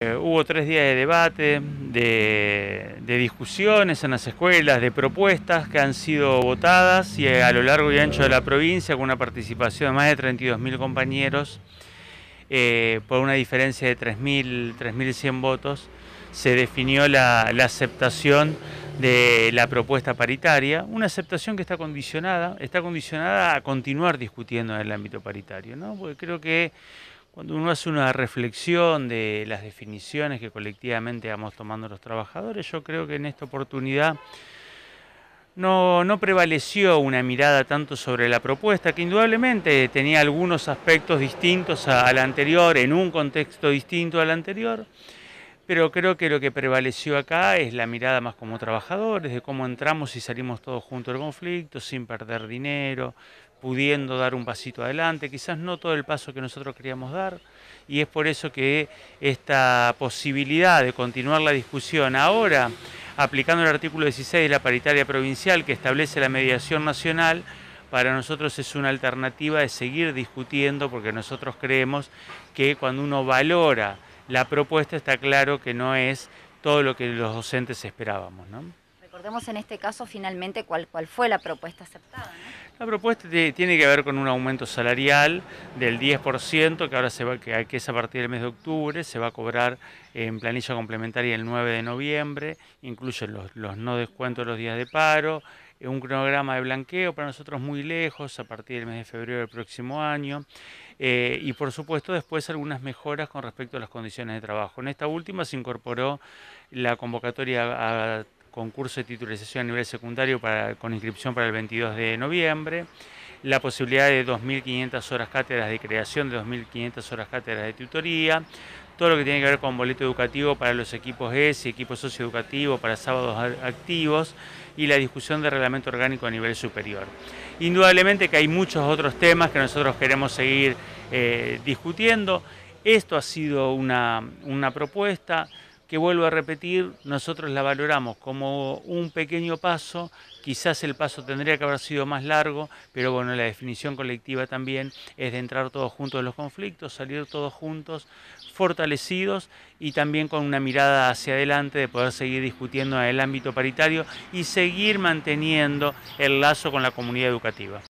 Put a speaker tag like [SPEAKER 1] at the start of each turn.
[SPEAKER 1] Hubo 3 días de debate, de discusiones en las escuelas, de propuestas que han sido votadas y a lo largo y ancho de la provincia con una participación de más de 32.000 compañeros, por una diferencia de 3.100 votos, se definió la aceptación de la propuesta paritaria, una aceptación que está condicionada a continuar discutiendo en el ámbito paritario, ¿no? Porque creo que cuando uno hace una reflexión de las definiciones que colectivamente vamos tomando los trabajadores, yo creo que en esta oportunidad no prevaleció una mirada tanto sobre la propuesta, que indudablemente tenía algunos aspectos distintos a la anterior, en un contexto distinto al anterior, pero creo que lo que prevaleció acá es la mirada más como trabajadores, de cómo entramos y salimos todos juntos del conflicto, sin perder dinero, pudiendo dar un pasito adelante, quizás no todo el paso que nosotros queríamos dar, y es por eso que esta posibilidad de continuar la discusión ahora, aplicando el artículo 16 de la paritaria provincial que establece la mediación nacional, para nosotros es una alternativa de seguir discutiendo, porque nosotros creemos que cuando uno valora la propuesta está claro que no es todo lo que los docentes esperábamos, ¿no?
[SPEAKER 2] Recordemos en este caso finalmente cuál fue la propuesta aceptada, ¿no?
[SPEAKER 1] La propuesta tiene que ver con un aumento salarial del 10%, que ahora que es a partir del mes de octubre, se va a cobrar en planilla complementaria el 9 de noviembre, incluye los no descuentos de los días de paro, un cronograma de blanqueo para nosotros muy lejos, a partir del mes de febrero del próximo año, y por supuesto después algunas mejoras con respecto a las condiciones de trabajo. En esta última se incorporó la convocatoria a concurso de titularización a nivel secundario con inscripción para el 22 de noviembre, la posibilidad de 2.500 horas cátedras de creación, de 2.500 horas cátedras de tutoría, todo lo que tiene que ver con boleto educativo para los equipos ESI, equipos socioeducativos, para sábados activos, y la discusión de reglamento orgánico a nivel superior. Indudablemente que hay muchos otros temas que nosotros queremos seguir discutiendo. Esto ha sido una propuesta que, vuelvo a repetir, nosotros la valoramos como un pequeño paso, quizás el paso tendría que haber sido más largo, pero bueno, la definición colectiva también es de entrar todos juntos en los conflictos, salir todos juntos, fortalecidos y también con una mirada hacia adelante de poder seguir discutiendo en el ámbito paritario y seguir manteniendo el lazo con la comunidad educativa.